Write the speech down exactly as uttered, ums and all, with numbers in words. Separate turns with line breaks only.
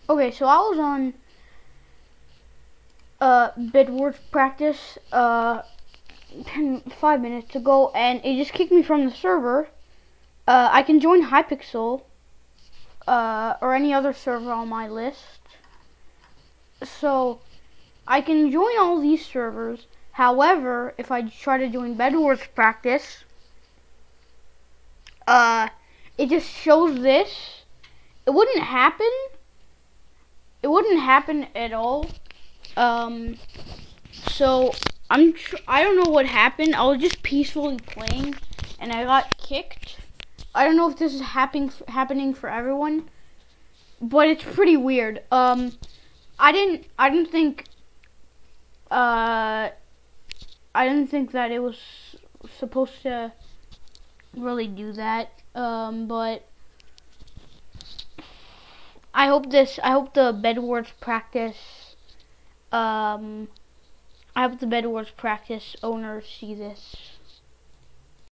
Okay, so I was on uh bedwars practice uh ten, five minutes ago, and it just kicked me from the server. Uh, I can join Hypixel uh, or any other server on my list. So I can join all these servers. However, if I try to join bedwars practice, uh, it just shows this. It wouldn't happen. It wouldn't happen at all. Um, so I'm tr I don't know what happened. I was just peacefully playing, and I got kicked. I don't know if this is happening happening for everyone, but it's pretty weird. Um, I didn't I didn't think uh I didn't think that it was supposed to really do that. Um, but I hope this I hope the bedwars practice um I hope the bedwars practice owners see this.